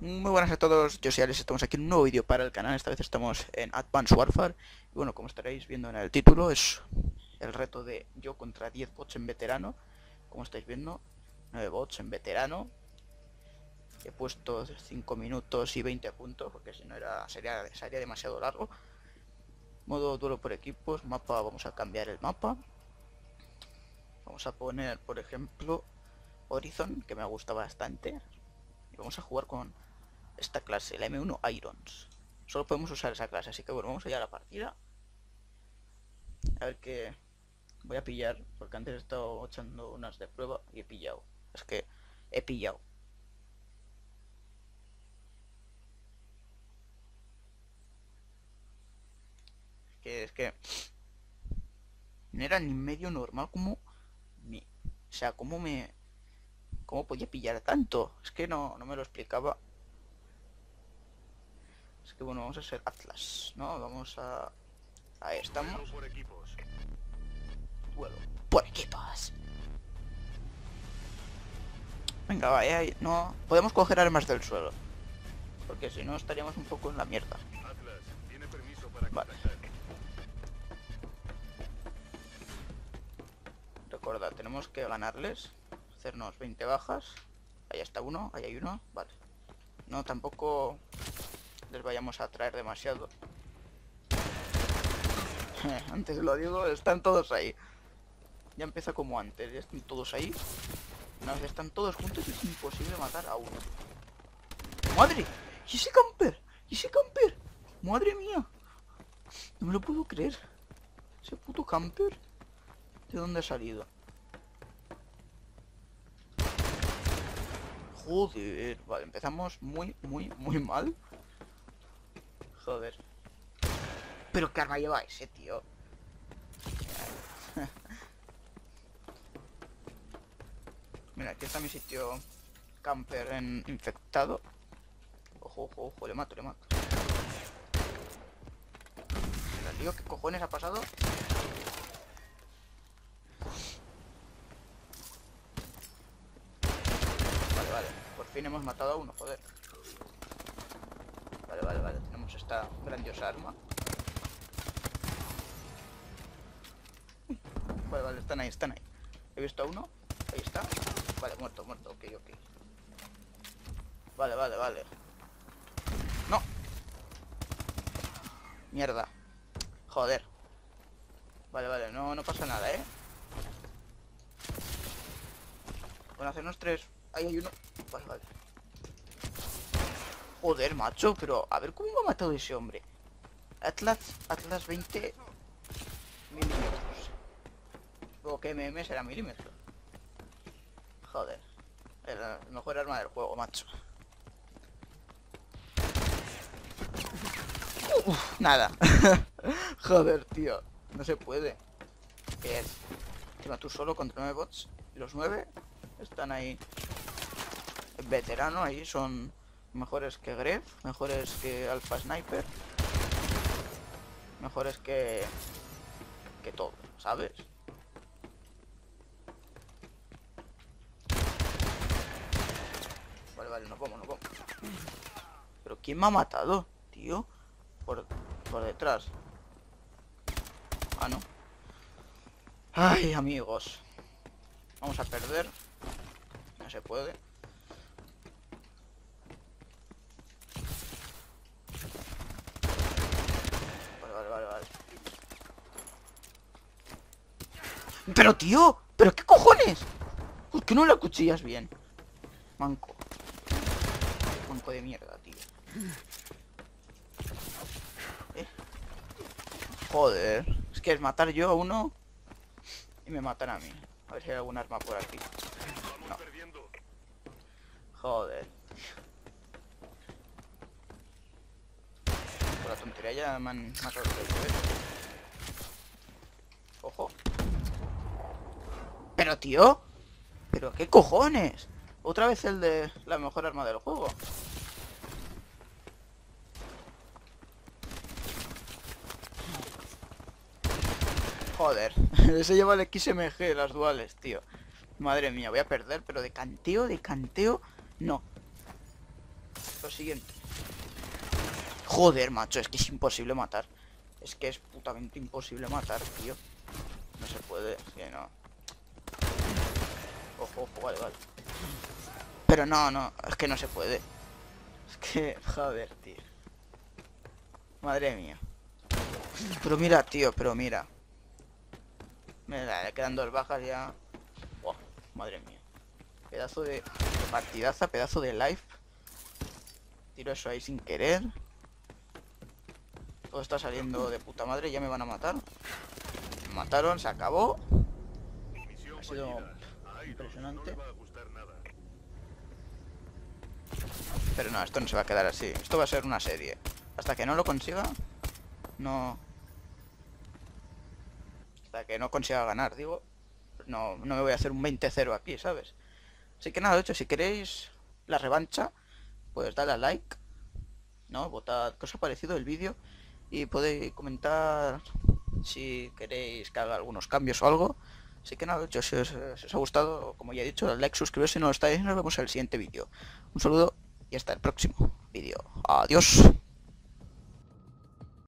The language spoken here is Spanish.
Muy buenas a todos, yo soy Alex, estamos aquí en un nuevo vídeo para el canal. Esta vez estamos en Advanced Warfare. Y bueno, como estaréis viendo en el título, es el reto de yo contra 10 bots en veterano. Como estáis viendo, 9 bots en veterano. He puesto 5 minutos y 20 puntos, porque si no sería demasiado largo. Modo duelo por equipos, mapa, vamos a cambiar el mapa. Vamos a poner, por ejemplo, Horizon, que me gusta bastante. Y vamos a jugar con esta clase, la M1 Irons. Solo podemos usar esa clase, así que bueno, vamos allá a la partida. A ver qué voy a pillar, porque antes he estado echando unas de prueba y he pillado. Es que he pillado. Es que no era ni medio normal como o sea, cómo podía pillar tanto. Es que no me lo explicaba. Es que bueno, vamos a ser Atlas, ¿no? Vamos a... Ahí estamos. Duelo por equipos. Venga, vaya, no... Podemos coger armas del suelo, porque si no estaríamos un poco en la mierda. Vale. Recordad, tenemos que ganarles. Hacernos 20 bajas. Ahí está uno, ahí hay uno. Vale. No, tampoco les vayamos a traer demasiado. Antes lo digo, están todos ahí. Ya empieza como antes, ya están todos ahí. Una vez están todos juntos es imposible matar a uno. ¡Madre! ¿Y ese camper? ¿Y ese camper? ¡Madre mía! No me lo puedo creer. Ese puto camper. ¿De dónde ha salido? Joder. Vale, empezamos muy mal. Joder. Pero qué arma lleva ese, tío. Mira, aquí está mi sitio camper en infectado. Ojo, ojo, ojo, le mato, le mato. Mira, tío, ¿qué cojones ha pasado? Vale, vale, por fin hemos matado a uno, joder. Vale, vale, vale, tenemos esta grandiosa arma. Vale, vale, están ahí, están ahí. He visto a uno, ahí está. Vale, muerto, muerto, ok, ok. Vale, vale, vale. No. Mierda. Joder. Vale, vale, no pasa nada, ¿eh? Con hacernos tres. Ahí hay uno. Vale, vale. Joder, macho, pero a ver cómo me ha matado ese hombre. Atlas 20 milímetros. Luego que MM será milímetros. Joder. El mejor arma del juego, macho. Nada. Joder, tío. No se puede. ¿Qué es? Encima tú solo contra 9 bots. Y los 9 están ahí. El veterano ahí son mejores que Gref, mejores que Alpha Sniper, mejores que todo, ¿sabes? Vale, vale, nos vamos, nos vamos. Pero ¿quién me ha matado, tío? Por detrás. Ah, no. Ay, amigos. Vamos a perder. No se puede. Vale, vale, vale, vale. Pero, tío, ¿pero qué cojones? ¿Por qué no la cuchillas bien? Manco. Manco de mierda, tío. Joder. Es que es matar yo a uno y me matan a mí. A ver si hay algún arma por aquí. No. Joder. Por la tontería ya me han matado tres veces. Ojo. Pero, tío. ¿Pero qué cojones? Otra vez el de la mejor arma del juego. Joder. Se lleva el XMG, las duales, tío. Madre mía, voy a perder, pero de canteo, no. Lo siguiente. Joder, macho, es que es imposible matar. Es que es putamente imposible matar, tío. No se puede, que no. Ojo, ojo, vale, vale. Pero no, es que no se puede. Es que, joder, tío. Madre mía. Pero mira, tío, pero mira. Mira, le quedan 2 bajas ya. Oh, madre mía. Pedazo de partidaza, pedazo de life. Tiro eso ahí sin querer. Todo está saliendo de puta madre, ya me van a matar. Me mataron, se acabó. Ha sido impresionante. Pero no, esto no se va a quedar así. Esto va a ser una serie. Hasta que no lo consiga, no... Hasta que no consiga ganar, digo. No me voy a hacer un 20-0 aquí, ¿sabes? Así que nada, de hecho, si queréis la revancha, pues dale a like, ¿no? Votad qué os ha parecido el vídeo. Y podéis comentar si queréis que haga algunos cambios o algo. Así que nada, de hecho, si os ha gustado, como ya he dicho, dale like, suscribiros si no lo estáis y nos vemos en el siguiente vídeo. Un saludo y hasta el próximo vídeo. Adiós.